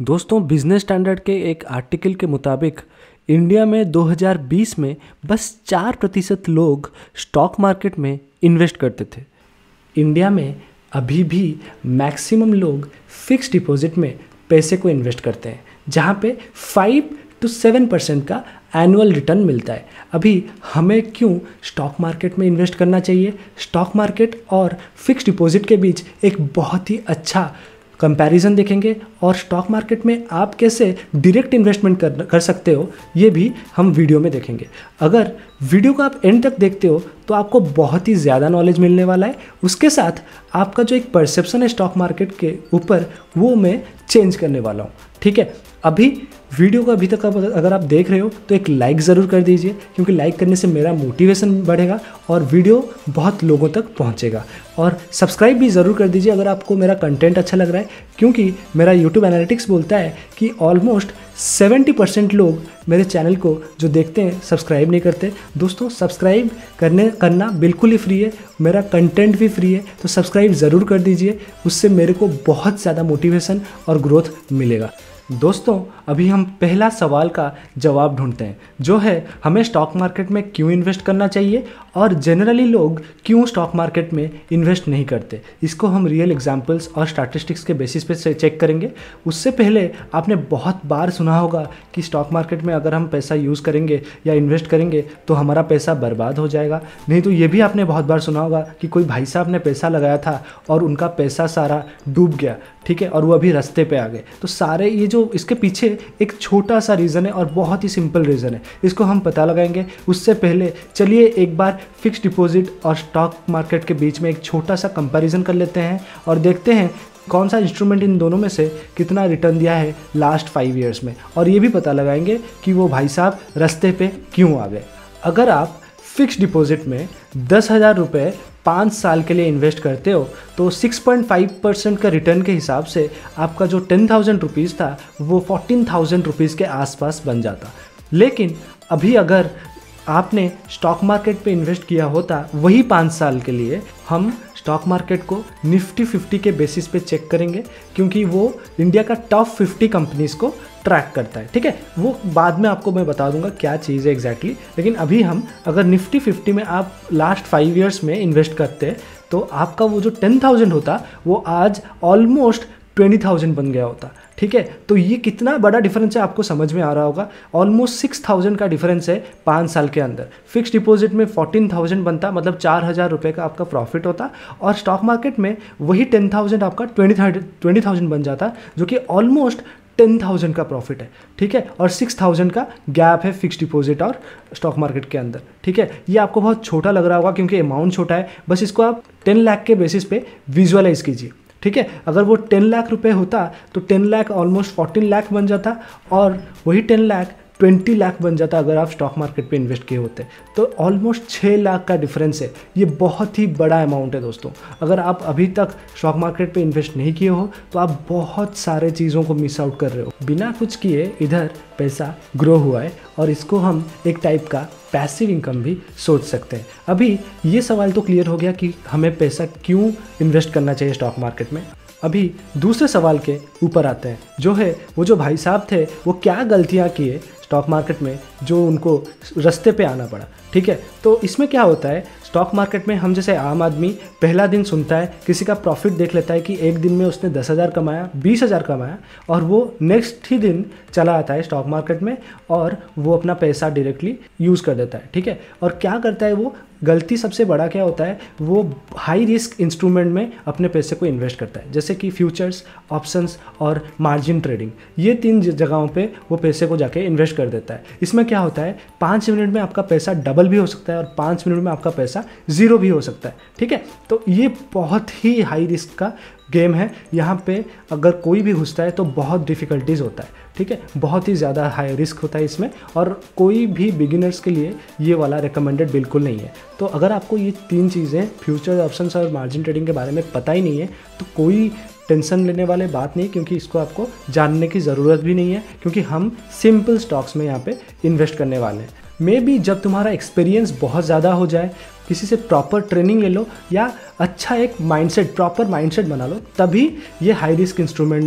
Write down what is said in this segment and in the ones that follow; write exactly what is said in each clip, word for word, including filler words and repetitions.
दोस्तों, business standard के एक आर्टिकल के मुताबिक इंडिया में दो हज़ार बीस में बस चार प्रतिशत लोग स्टॉक मार्केट में इन्वेस्ट करते थे। इंडिया में अभी भी मैक्सिमम लोग फिक्स डिपॉजिट में पैसे को इन्वेस्ट करते हैं, जहाँ पे फाइव टू सेवन परसेंट का एनुअल रिटर्न मिलता है। अभी हमें क्यों स्टॉक मार्केट में इन्वेस्ट करना चाहिए? स्टॉक मार्केट और फिक्स डिपॉजिट के बीच एक बहुत ही अच्छा कंपैरिजन देखेंगे और स्टॉक मार्केट में आप कैसे डायरेक्ट इन्वेस्टमेंट कर कर सकते हो, ये भी हम वीडियो में देखेंगे। अगर वीडियो को आप एंड तक देखते हो तो आपको बहुत ही ज़्यादा नॉलेज मिलने वाला है। उसके साथ आपका जो एक परसेप्शन है स्टॉक मार्केट के ऊपर, वो मैं चेंज करने वाला हूँ। ठीक है, अभी वीडियो को अभी तक अगर आप देख रहे हो तो एक लाइक ज़रूर कर दीजिए, क्योंकि लाइक करने से मेरा मोटिवेशन बढ़ेगा और वीडियो बहुत लोगों तक पहुंचेगा। और सब्सक्राइब भी ज़रूर कर दीजिए अगर आपको मेरा कंटेंट अच्छा लग रहा है, क्योंकि मेरा यूट्यूब एनालिटिक्स बोलता है कि ऑलमोस्ट सेवेंटी परसेंट लोग मेरे चैनल को जो देखते हैं सब्सक्राइब नहीं करते। दोस्तों, सब्सक्राइब करने करना बिल्कुल ही फ्री है, मेरा कंटेंट भी फ्री है, तो सब्सक्राइब ज़रूर कर दीजिए। उससे मेरे को बहुत ज़्यादा मोटिवेशन और ग्रोथ मिलेगा। दोस्तों, अभी हम पहला सवाल का जवाब ढूंढते हैं, जो है हमें स्टॉक मार्केट में क्यों इन्वेस्ट करना चाहिए और जनरली लोग क्यों स्टॉक मार्केट में इन्वेस्ट नहीं करते। इसको हम रियल एग्जांपल्स और स्टैटिस्टिक्स के बेसिस पे चेक करेंगे। उससे पहले आपने बहुत बार सुना होगा कि स्टॉक मार्केट में अगर हम पैसा यूज़ करेंगे या इन्वेस्ट करेंगे तो हमारा पैसा बर्बाद हो जाएगा। नहीं तो ये भी आपने बहुत बार सुना होगा कि कोई भाई साहब ने पैसा लगाया था और उनका पैसा सारा डूब गया, ठीक है, और वो अभी रास्ते पे आ गए। तो सारे ये जो इसके पीछे एक छोटा सा रीज़न है और बहुत ही सिंपल रीज़न है, इसको हम पता लगाएंगे। उससे पहले चलिए एक बार फिक्स डिपॉजिट और स्टॉक मार्केट के बीच में एक छोटा सा कंपैरिजन कर लेते हैं और देखते हैं कौन सा इंस्ट्रूमेंट इन दोनों में से कितना रिटर्न दिया है लास्ट फाइव इयर्स में, और ये भी पता लगाएंगे कि वो भाई साहब रास्ते पे क्यों आ गए। अगर आप फिक्स डिपॉजिट में दस हज़ार रुपये पाँच साल के लिए इन्वेस्ट करते हो तो सिक्स पॉइंट फाइव परसेंट का रिटर्न के हिसाब से आपका जो टेन थाउजेंड रुपीज़ था वो फोर्टीन थाउजेंड रुपीज़ के आसपास बन जाता। लेकिन अभी अगर आपने स्टॉक मार्केट पे इन्वेस्ट किया होता वही पाँच साल के लिए, हम स्टॉक मार्केट को निफ्टी फिफ्टी के बेसिस पे चेक करेंगे, क्योंकि वो इंडिया का टॉप फिफ्टी कंपनीज़ को ट्रैक करता है। ठीक है, वो बाद में आपको मैं बता दूंगा क्या चीज़ है एग्जैक्टली। लेकिन अभी हम अगर निफ्टी फिफ्टी में आप लास्ट फाइव इयर्स में इन्वेस्ट करते तो आपका वो जो टेन थाउजेंड होता वो आज ऑलमोस्ट ट्वेंटी थाउजेंड बन गया होता। ठीक है, तो ये कितना बड़ा डिफरेंस है आपको समझ में आ रहा होगा। ऑलमोस्ट सिक्स थाउजेंड का डिफरेंस है पाँच साल के अंदर। फिक्स डिपॉजिट में फोर्टीन थाउजेंड बनता, मतलब चार हज़ार रुपये का आपका प्रॉफिट होता, और स्टॉक मार्केट में वही टेन थाउजेंड आपका ट्वेंटी ट्वेंटी थाउजेंड बन जाता, जो कि ऑलमोस्ट टेन थाउजेंड का प्रॉफिट है। ठीक है, और सिक्स थाउजेंड का गैप है फिक्स डिपॉजिट और स्टॉक मार्केट के अंदर। ठीक है, ये आपको बहुत छोटा लग रहा होगा क्योंकि अमाउंट छोटा है, बस इसको आप टेन लाख के बेसिस पे विजुअलाइज कीजिए। ठीक है, अगर वो टेन लाख रुपए होता तो ten lakh almost fourteen lakh बन जाता, और वही टेन लाख ट्वेंटी लाख बन जाता अगर आप स्टॉक मार्केट पे इन्वेस्ट किए होते। तो ऑलमोस्ट छः लाख का डिफरेंस है। ये बहुत ही बड़ा अमाउंट है दोस्तों। अगर आप अभी तक स्टॉक मार्केट पे इन्वेस्ट नहीं किए हो तो आप बहुत सारे चीज़ों को मिस आउट कर रहे हो। बिना कुछ किए इधर पैसा ग्रो हुआ है, और इसको हम एक टाइप का पैसिव इनकम भी सोच सकते हैं। अभी ये सवाल तो क्लियर हो गया कि हमें पैसा क्यों इन्वेस्ट करना चाहिए स्टॉक मार्केट में। अभी दूसरे सवाल के ऊपर आते हैं, जो है वो जो भाई साहब थे वो क्या गलतियाँ किए स्टॉक मार्केट में जो उनको रास्ते पे आना पड़ा। ठीक है, तो इसमें क्या होता है, स्टॉक मार्केट में हम जैसे आम आदमी पहला दिन सुनता है, किसी का प्रॉफिट देख लेता है कि एक दिन में उसने दस हज़ार कमाया, बीस हज़ार कमाया, और वो नेक्स्ट ही दिन चला आता है स्टॉक मार्केट में और वो अपना पैसा डायरेक्टली यूज़ कर देता है। ठीक है, और क्या करता है वो, गलती सबसे बड़ा क्या होता है, वो हाई रिस्क इंस्ट्रूमेंट में अपने पैसे को इन्वेस्ट करता है, जैसे कि फ्यूचर्स, ऑप्शंस और मार्जिन ट्रेडिंग। ये तीन जगहों पे वो पैसे को जाके इन्वेस्ट कर देता है। इसमें क्या होता है, पाँच मिनट में आपका पैसा डबल भी हो सकता है और पाँच मिनट में आपका पैसा ज़ीरो भी हो सकता है। ठीक है, तो ये बहुत ही हाई रिस्क का गेम है। यहाँ पे अगर कोई भी घुसता है तो बहुत डिफ़िकल्टीज़ होता है। ठीक है, बहुत ही ज़्यादा हाई रिस्क होता है इसमें, और कोई भी बिगिनर्स के लिए ये वाला रिकमेंडेड बिल्कुल नहीं है। तो अगर आपको ये तीन चीज़ें फ्यूचर, ऑप्शंस और मार्जिन ट्रेडिंग के बारे में पता ही नहीं है तो कोई टेंशन लेने वाले बात नहीं, क्योंकि इसको आपको जानने की ज़रूरत भी नहीं है, क्योंकि हम सिंपल स्टॉक्स में यहाँ पे इन्वेस्ट करने वाले हैं। मे बी जब तुम्हारा एक्सपीरियंस बहुत ज़्यादा हो जाए, किसी से प्रॉपर ट्रेनिंग ले लो या अच्छा एक माइंडसेट, प्रॉपर माइंडसेट बना लो, तभी ये हाई रिस्क इंस्ट्रूमेंट में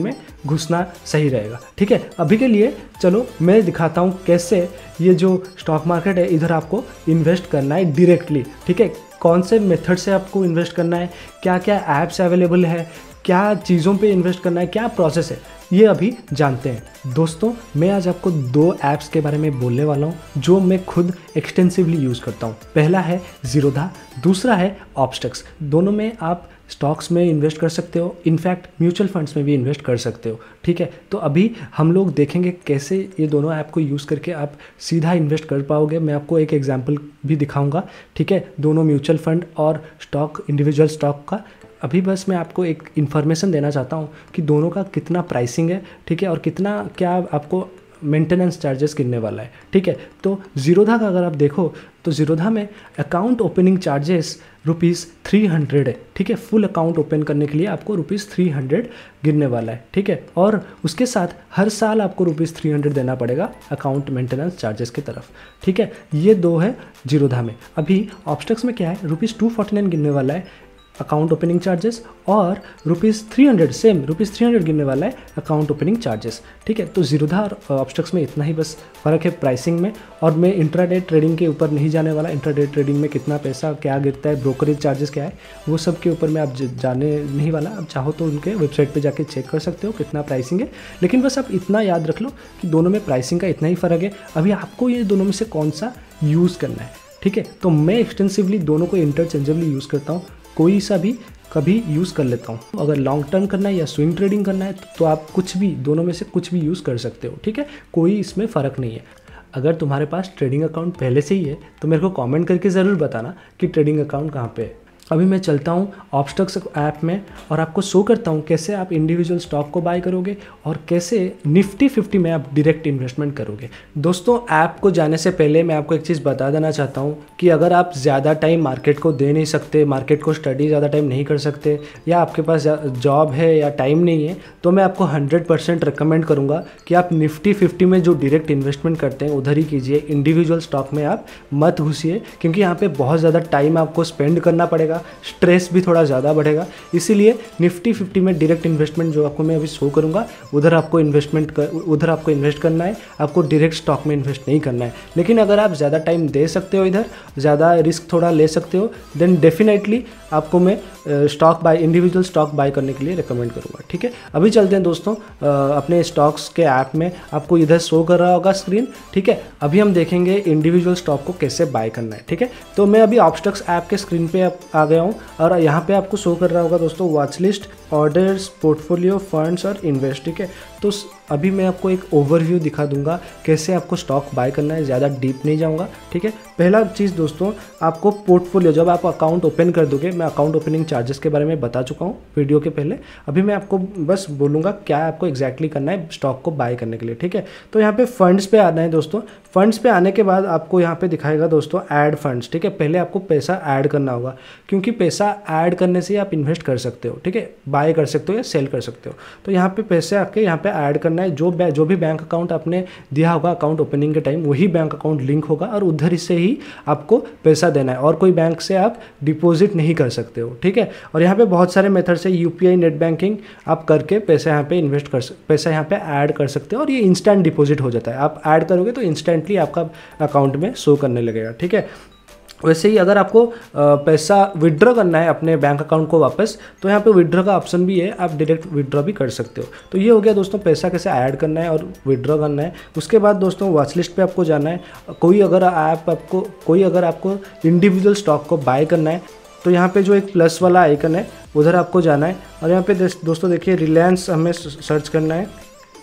घुसना सही रहेगा। ठीक है, अभी के लिए चलो मैं दिखाता हूँ कैसे ये जो स्टॉक मार्केट है इधर आपको इन्वेस्ट करना है डायरेक्टली। ठीक है, कौन से मेथड से आपको इन्वेस्ट करना है, क्या क्या ऐप्स अवेलेबल है, क्या चीज़ों पे इन्वेस्ट करना है, क्या प्रोसेस है, ये अभी जानते हैं। दोस्तों मैं आज आपको दो ऐप्स के बारे में बोलने वाला हूँ जो मैं खुद एक्सटेंसिवली यूज़ करता हूँ। पहला है ज़ीरोधा, दूसरा है ऑप्स्टक्स। दोनों में आप स्टॉक्स में इन्वेस्ट कर सकते हो, इनफैक्ट म्यूचुअल फंड्स में भी इन्वेस्ट कर सकते हो। ठीक है, तो अभी हम लोग देखेंगे कैसे ये दोनों ऐप को यूज़ करके आप सीधा इन्वेस्ट कर पाओगे। मैं आपको एक एग्जांपल भी दिखाऊंगा। ठीक है, दोनों म्यूचुअल फंड और स्टॉक, इंडिविजुअल स्टॉक का। अभी बस मैं आपको एक इन्फॉर्मेशन देना चाहता हूँ कि दोनों का कितना प्राइसिंग है। ठीक है, और कितना क्या आपको मेंटेनेंस चार्जेस गिरने वाला है। ठीक है, तो ज़ीरोधा का अगर आप देखो तो ज़ीरोधा में account opening charges rupees three hundred है। ठीक है, फुल अकाउंट ओपन करने के लिए आपको रुपीज़ थ्री हंड्रेड गिरने वाला है। ठीक है, और उसके साथ हर साल आपको रुपीज़ थ्री हंड्रेड देना पड़ेगा अकाउंट मेंटेनेंस चार्जेस की तरफ। ठीक है, ये दो है ज़ीरोधा में। अभी ऑप्स्टक्स में क्या है, रुपीज़ टू फोर्टी नाइन गिरने वाला है अकाउंट ओपनिंग चार्जेस, और rupees three hundred same rupees three hundred गिरने वाला है अकाउंट ओपनिंग चार्जेस। ठीक है, तो ज़ीरोधा और ऑप्स्टक्स में इतना ही बस फ़र्क है प्राइसिंग में। और मैं इंट्राडे ट्रेडिंग के ऊपर नहीं जाने वाला। इंट्राडे ट्रेडिंग में कितना पैसा क्या गिरता है, ब्रोकरेज चार्जेस क्या है, वो सब के ऊपर मैं आप जाने नहीं वाला। आप चाहो तो उनके वेबसाइट पर जाके चेक कर सकते हो कितना प्राइसिंग है। लेकिन बस आप इतना याद रख लो कि दोनों में प्राइसिंग का इतना ही फ़र्क है। अभी आपको ये दोनों में से कौन सा यूज़ करना है। ठीक है, तो मैं एक्सटेंसिवली दोनों को इंटरचेंजेबली यूज़ करता हूँ, कोई सा भी कभी यूज़ कर लेता हूँ। अगर लॉन्ग टर्म करना है या स्विंग ट्रेडिंग करना है तो आप कुछ भी, दोनों में से कुछ भी यूज़ कर सकते हो। ठीक है, कोई इसमें फ़र्क नहीं है। अगर तुम्हारे पास ट्रेडिंग अकाउंट पहले से ही है तो मेरे को कमेंट करके ज़रूर बताना कि ट्रेडिंग अकाउंट कहाँ पे है। अभी मैं चलता हूँ ऑप्स्टक्स ऐप में और आपको शो करता हूँ कैसे आप इंडिविजुअल स्टॉक को बाय करोगे और कैसे निफ्टी फिफ्टी में आप डायरेक्ट इन्वेस्टमेंट करोगे। दोस्तों ऐप को जाने से पहले मैं आपको एक चीज़ बता देना चाहता हूँ कि अगर आप ज़्यादा टाइम मार्केट को दे नहीं सकते, मार्केट को स्टडी ज़्यादा टाइम नहीं कर सकते, या आपके पास जॉब है या टाइम नहीं है, तो मैं आपको हंड्रेड परसेंट रिकमेंड करूँगा कि आप निफ्टी फिफ्टी में जो डायरेक्ट इन्वेस्टमेंट करते हैं उधर ही कीजिए। इंडिविजुअल स्टॉक में आप मत घुसिए, क्योंकि यहाँ पर बहुत ज़्यादा टाइम आपको स्पेंड करना पड़ेगा, स्ट्रेस भी थोड़ा ज़्यादा बढ़ेगा। इसीलिए निफ्टी फिफ्टी में डायरेक्ट इन्वेस्टमेंट जो आपको मैं अभी शो करूँगा उधर आपको इन्वेस्टमेंट कर उधर आपको इन्वेस्ट करना है, आपको डायरेक्ट स्टॉक में इन्वेस्ट नहीं करना है। लेकिन अगर आप ज़्यादा टाइम दे सकते हो, इधर ज़्यादा रिस्क थोड़ा ले सकते हो, देन डेफिनेटली आपको मैं stock buy individual stock buy करने के लिए रिकमेंड करूँगा। ठीक है, अभी चलते हैं दोस्तों अपने स्टॉक्स के ऐप में। आपको इधर शो कर रहा होगा स्क्रीन। ठीक है, अभी हम देखेंगे इंडिविजुअल स्टॉक को कैसे बाय करना है। ठीक है, तो मैं अभी ऑप्स्टक्स ऐप के स्क्रीन पे आ गया हूँ और यहाँ पे आपको शो कर रहा होगा दोस्तों watch list, orders, portfolio, funds और इन्वेस्ट। ठीक है, तो अभी मैं आपको एक ओवरव्यू दिखा दूंगा कैसे आपको स्टॉक बाय करना है, ज़्यादा डीप नहीं जाऊंगा। ठीक है, पहला चीज़ दोस्तों आपको पोर्टफोलियो, जब आप अकाउंट ओपन कर दोगे, मैं अकाउंट ओपनिंग चार्जेस के बारे में बता चुका हूँ वीडियो के पहले। अभी मैं आपको बस बोलूँगा क्या आपको एग्जैक्टली करना है स्टॉक को बाय करने के लिए। ठीक है, तो यहाँ पे फंड्स पे आना है दोस्तों। फंड्स पे आने के बाद आपको यहाँ पे दिखाएगा दोस्तों ऐड फंड्स। ठीक है, पहले आपको पैसा ऐड करना होगा, क्योंकि पैसा ऐड करने से आप इन्वेस्ट कर सकते हो। ठीक है, बाय कर सकते हो या सेल कर सकते हो। तो यहाँ पे पैसे आपके यहाँ पे ऐड करना है। जो जो भी बैंक अकाउंट आपने दिया होगा अकाउंट ओपनिंग के टाइम, वही बैंक अकाउंट लिंक होगा और उधर से ही आपको पैसा देना है, और कोई बैंक से आप डिपॉजिट नहीं कर सकते हो। ठीक है, और यहाँ पे बहुत सारे मेथड से यूपीआई, नेट बैंकिंग आप करके पैसा यहाँ पे इन्वेस्ट कर पैसा यहाँ पे ऐड कर सकते हो, और ये इंस्टेंट डिपॉजिट हो जाता है। आप ऐड करोगे तो इंस्टेंटली आपका अकाउंट में शो करने लगेगा। ठीक है, वैसे ही अगर आपको पैसा विड्रॉ करना है अपने बैंक अकाउंट को वापस, तो यहाँ पे विड्रॉ का ऑप्शन भी है, आप डायरेक्ट विड्रॉ भी कर सकते हो। तो ये हो गया दोस्तों पैसा कैसे ऐड करना है और विड्रॉ करना है। उसके बाद दोस्तों वॉच लिस्ट पे आपको जाना है। कोई अगर ऐप आपको कोई अगर आपको इंडिविजुअल स्टॉक को बाय करना है तो यहाँ पे जो एक प्लस वाला आइकन है उधर आपको जाना है, और यहाँ पे दोस्तों देखिए रिलायंस हमें सर्च करना है।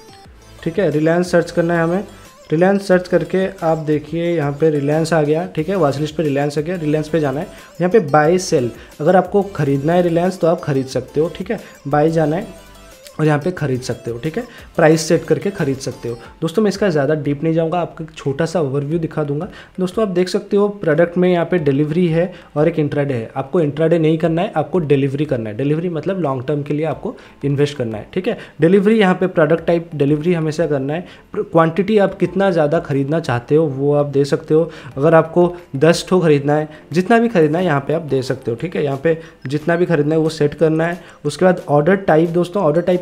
ठीक है, रिलायंस सर्च करना है हमें। रिलायंस सर्च करके आप देखिए यहाँ पे रिलायंस आ गया। ठीक है, वॉच लिस्ट पे रिलायंस आ गया। रिलायंस पे जाना है, यहाँ पे बाय सेल, अगर आपको खरीदना है रिलायंस तो आप खरीद सकते हो। ठीक है, बाय जाना है और यहाँ पे खरीद सकते हो। ठीक है, प्राइस सेट करके खरीद सकते हो। दोस्तों मैं इसका ज़्यादा डीप नहीं जाऊँगा, आपको एक छोटा सा ओवरव्यू दिखा दूंगा। दोस्तों आप देख सकते हो प्रोडक्ट में यहाँ पे डिलीवरी है और एक इंट्राडे है। आपको इंट्राडे नहीं करना है, आपको डिलीवरी करना है। डिलीवरी मतलब लॉन्ग टर्म के लिए आपको इन्वेस्ट करना है। ठीक है, डिलीवरी यहाँ पे प्रोडक्ट टाइप डिलीवरी हमेशा करना है। क्वान्टिटी आप कितना ज़्यादा खरीदना चाहते हो वो आप दे सकते हो। अगर आपको दस ठो खरीदना है, जितना भी खरीदना है यहाँ पर आप दे सकते हो। ठीक है, यहाँ पर जितना भी खरीदना है वो सेट करना है। उसके बाद ऑर्डर टाइप, दोस्तों ऑर्डर टाइप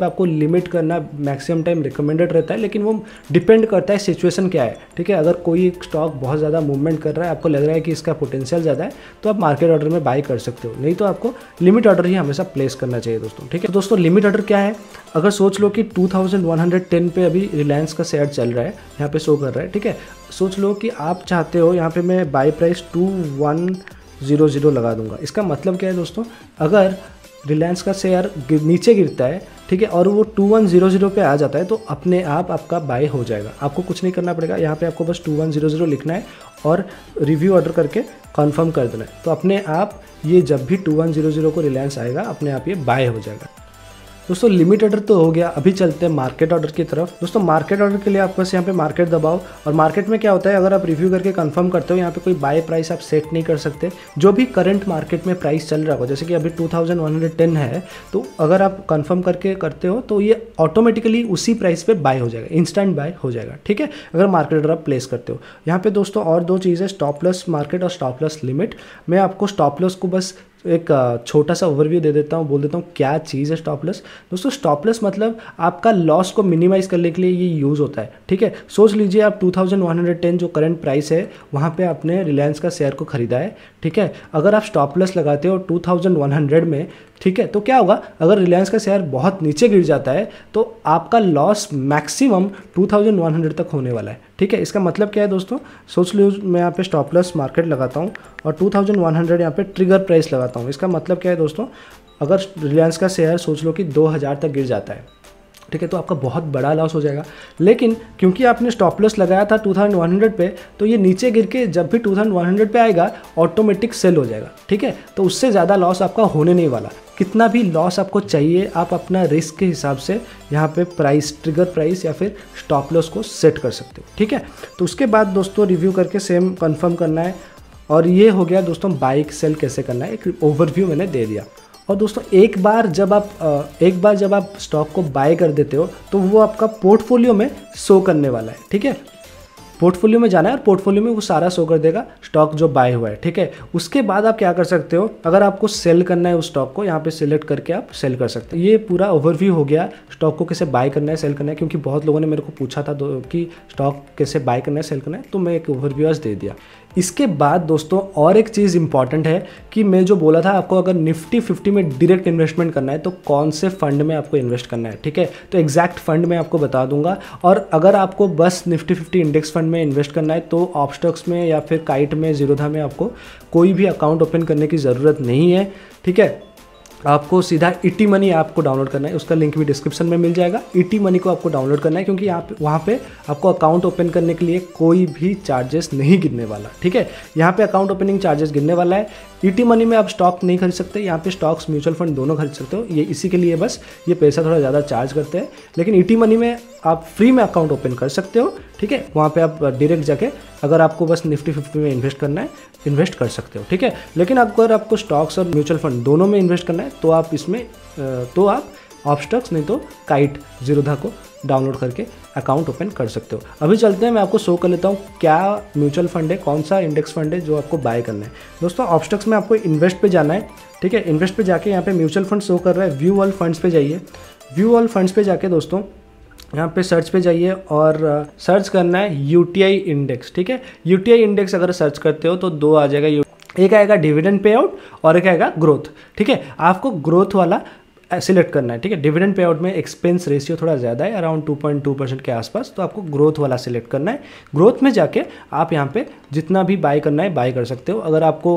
आपको लिमिट करना मैक्सिमम टाइम रिकमेंडेड रहता है, लेकिन वो डिपेंड करता है सिचुएशन क्या है, ठीक है। अगर कोई एक स्टॉक बहुत ज़्यादा मूवमेंट कर रहा है, आपको लग रहा है कि इसका पोटेंशियल ज़्यादा है, तो आप मार्केट ऑर्डर में बाई कर सकते हो, नहीं तो आपको लिमिट ऑर्डर ही हमेशा प्लेस करना चाहिए दोस्तों, ठीक है। तो दोस्तों लिमिट ऑर्डर क्या है, अगर सोच लो कि two thousand one hundred ten पे अभी रिलायंस का शेयर चल रहा है, यहाँ पे शो कर रहा है, ठीक है। सोच लो कि आप चाहते हो, यहाँ पे मैं buy price two one zero zero लगा दूंगा। इसका मतलब क्या है दोस्तों, अगर रिलायंस का शेयर नीचे गिरता है, ठीक है, और वो टू वन ज़ीरो ज़ीरो पे आ जाता है, तो अपने आप आपका बाय हो जाएगा, आपको कुछ नहीं करना पड़ेगा। यहाँ पे आपको बस टू वन ज़ीरो ज़ीरो लिखना है और रिव्यू ऑर्डर करके कंफर्म कर देना है, तो अपने आप ये जब भी टू वन ज़ीरो ज़ीरो को रिलायंस आएगा, अपने आप ये बाय हो जाएगा। दोस्तों लिमिट ऑर्डर तो हो गया, अभी चलते हैं मार्केट ऑर्डर की तरफ। दोस्तों मार्केट ऑर्डर के लिए आप बस यहाँ पे मार्केट दबाओ, और मार्केट में क्या होता है, अगर आप रिव्यू करके कंफर्म करते हो, यहाँ पे कोई बाय प्राइस आप सेट नहीं कर सकते, जो भी करंट मार्केट में प्राइस चल रहा हो, जैसे कि अभी two thousand one hundred ten है, तो अगर आप कंफर्म करके करते हो तो ये ऑटोमेटिकली उसी प्राइस पे बाय हो जाएगा, इंस्टेंट बाय हो जाएगा, ठीक है, अगर मार्केट ऑर्डर आप प्लेस करते हो। यहाँ पे दोस्तों और दो चीज़ें, स्टॉप लॉस मार्केट और स्टॉप लॉस लिमिट। मैं आपको स्टॉप लॉस को बस एक छोटा सा ओवरव्यू दे देता हूँ, बोल देता हूँ क्या चीज़ है स्टॉप लॉस। दोस्तों स्टॉप लॉस मतलब आपका लॉस को मिनिमाइज़ करने के लिए ये यूज़ होता है, ठीक है। सोच लीजिए आप two thousand one hundred ten जो करंट प्राइस है, वहाँ पे आपने रिलायंस का शेयर को खरीदा है, ठीक है। अगर आप स्टॉप लॉस लगाते हो टू थाउजेंड वन हंड्रेड में, ठीक है, तो क्या होगा, अगर रिलायंस का शेयर बहुत नीचे गिर जाता है तो आपका loss maximum two thousand one hundred तक होने वाला है, ठीक है। इसका मतलब क्या है दोस्तों, सोच लो मैं यहाँ पे स्टॉप लॉस मार्केट लगाता हूँ और टू थाउजेंड वन हंड्रेड यहाँ पे ट्रिगर प्राइस लगाता हूँ। इसका मतलब क्या है दोस्तों, अगर रिलायंस का शेयर सोच लो कि दो हज़ार तक गिर जाता है, ठीक है, तो आपका बहुत बड़ा लॉस हो जाएगा। लेकिन क्योंकि आपने स्टॉप लॉस लगाया था टू थाउजेंड वन हंड्रेड पे, तो ये नीचे गिर के जब भी टू थाउजेंड वन हंड्रेड पे आएगा ऑटोमेटिक सेल हो जाएगा, ठीक है। तो उससे ज़्यादा लॉस आपका होने नहीं वाला। कितना भी लॉस आपको चाहिए, आप अपना रिस्क के हिसाब से यहाँ पे प्राइस, ट्रिगर प्राइस या फिर स्टॉप लॉस को सेट कर सकते हो, ठीक है। तो उसके बाद दोस्तों रिव्यू करके सेम कंफर्म करना है, और ये हो गया दोस्तों बाइक सेल कैसे करना है, एक ओवरव्यू मैंने दे दिया। और दोस्तों एक बार जब आप एक बार जब आप स्टॉक को बाय कर देते हो, तो वो आपका पोर्टफोलियो में शो करने वाला है, ठीक है। पोर्टफोलियो में जाना है और पोर्टफोलियो में वो सारा शो कर देगा स्टॉक जो बाय हुआ है, ठीक है। उसके बाद आप क्या कर सकते हो, अगर आपको सेल करना है उस स्टॉक को, यहाँ पे सिलेक्ट करके आप सेल कर सकते हो। ये पूरा ओवरव्यू हो गया स्टॉक को कैसे बाय करना है, सेल करना है, क्योंकि बहुत लोगों ने मेरे को पूछा था कि स्टॉक कैसे बाय करना है, सेल करना है, तो मैं एक ओवरव्यू आज दे दिया। इसके बाद दोस्तों और एक चीज़ इंपॉर्टेंट है कि मैं जो बोला था आपको, अगर निफ्टी फिफ्टी में डायरेक्ट इन्वेस्टमेंट करना है तो कौन से फंड में आपको इन्वेस्ट करना है, ठीक है। तो एग्जैक्ट फंड मैं आपको बता दूंगा। और अगर आपको बस निफ्टी फिफ्टी इंडेक्स फंड में इन्वेस्ट करना है तो ऑप्स्टॉक्स में या फिर काइट में, जीरोधा में आपको कोई भी अकाउंट ओपन करने की ज़रूरत नहीं है, ठीक है। आपको सीधा इटी मनी ऐप को डाउनलोड करना है, उसका लिंक भी डिस्क्रिप्शन में मिल जाएगा। इटी मनी को आपको डाउनलोड करना है, क्योंकि यहाँ पे वहाँ पे आपको अकाउंट ओपन करने के लिए कोई भी चार्जेस नहीं गिरने वाला, ठीक है। यहाँ पे अकाउंट ओपनिंग चार्जेस गिरने वाला है। इटी मनी में आप स्टॉक नहीं खरीद सकते, यहाँ पे स्टॉक्स, म्यूचुअल फंड दोनों खरीद सकते हो, ये इसी के लिए बस ये पैसा थोड़ा ज़्यादा चार्ज करते हैं। लेकिन इटी मनी में आप फ्री में अकाउंट ओपन कर सकते हो, ठीक है। वहाँ पे आप डायरेक्ट जाके अगर आपको बस निफ्टी फिफ्टी में इन्वेस्ट करना है, इन्वेस्ट कर सकते हो, ठीक है। लेकिन अगर आपको स्टॉक्स और म्यूचुअल फंड दोनों में इन्वेस्ट करना है तो आप इसमें तो आप ऑप्स्टॉक्स नहीं तो काइट, जीरोधा को डाउनलोड करके अकाउंट ओपन कर सकते हो। अभी चलते हैं, मैं आपको शो कर लेता हूँ क्या म्यूचुअल फंड है, कौन सा इंडेक्स फंड है जो आपको बाय करना है। दोस्तों ऑप्स्टॉक्स में आपको इन्वेस्ट पे जाना है, ठीक है। इन्वेस्ट पे जाके यहाँ पे म्यूचुअल फंड शो कर रहा है, व्यू ऑल फंड्स पे जाइए। व्यू ऑल फंड्स पे जाके दोस्तों यहाँ पे सर्च पे जाइए और सर्च करना है यूटीआई इंडेक्स, ठीक है। यूटीआई इंडेक्स अगर सर्च करते हो तो दो आ जाएगा, एक आएगा डिविडेंड पे आउट और एक आएगा ग्रोथ, ठीक है। आपको ग्रोथ वाला सिलेक्ट करना है, ठीक है। डिविडेंड पे आउट में एक्सपेंस रेशियो थोड़ा ज़्यादा है, around two point two percent के आसपास, तो आपको ग्रोथ वाला सिलेक्ट करना है। ग्रोथ में जाके आप यहाँ पे जितना भी बाय करना है बाय कर सकते हो। अगर आपको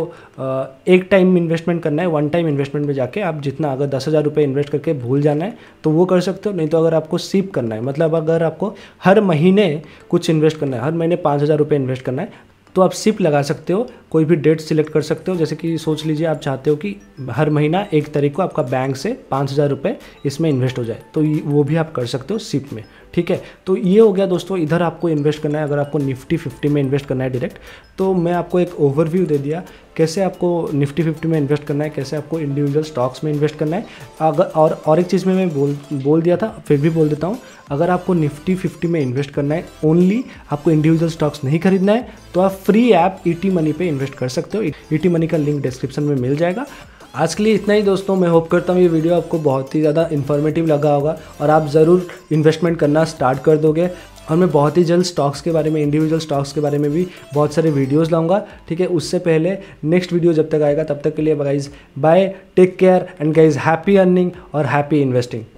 एक टाइम इन्वेस्टमेंट करना है, वन टाइम इन्वेस्टमेंट में जाके आप जितना, अगर दस हज़ार रुपये इन्वेस्ट करके भूल जाना है तो वो कर सकते हो। नहीं तो अगर आपको सीप करना है, मतलब अगर आपको हर महीने कुछ इन्वेस्ट करना है, हर महीने पाँच हज़ार रुपये इन्वेस्ट करना है, तो आप सिप लगा सकते हो। कोई भी डेट सिलेक्ट कर सकते हो, जैसे कि सोच लीजिए आप चाहते हो कि हर महीना एक तारीख को आपका बैंक से पाँच हज़ार रुपये इसमें इन्वेस्ट हो जाए, तो वो भी आप कर सकते हो सिप में, ठीक है। तो ये हो गया दोस्तों, इधर आपको इन्वेस्ट करना है। अगर आपको निफ्टी फिफ्टी में इन्वेस्ट करना है डायरेक्ट, तो मैं आपको एक ओवरव्यू दे दिया कैसे आपको निफ्टी फिफ्टी में इन्वेस्ट करना है, कैसे आपको इंडिविजुअल स्टॉक्स में इन्वेस्ट करना है। अगर और और एक चीज़ में मैं बोल बोल दिया था, फिर भी बोल देता हूँ, अगर आपको निफ्टी फिफ्टी में इन्वेस्ट करना है ओनली, आपको इंडिविजुअल स्टॉक्स नहीं खरीदना है, तो आप फ्री ऐप ईटी मनी पे इन्वेस्ट कर सकते हो। ईटी मनी का लिंक डिस्क्रिप्शन में मिल जाएगा। आज के लिए इतना ही दोस्तों। मैं होप करता हूँ ये वीडियो आपको बहुत ही ज़्यादा इन्फॉर्मेटिव लगा होगा और आप ज़रूर इन्वेस्टमेंट करना स्टार्ट कर दोगे। और मैं बहुत ही जल्द स्टॉक्स के बारे में, इंडिविजुअल स्टॉक्स के बारे में भी बहुत सारे वीडियोस लाऊंगा, ठीक है। उससे पहले नेक्स्ट वीडियो जब तक आएगा तब तक के लिए guys bye, take care and guys happy earning और हैप्पी इन्वेस्टिंग।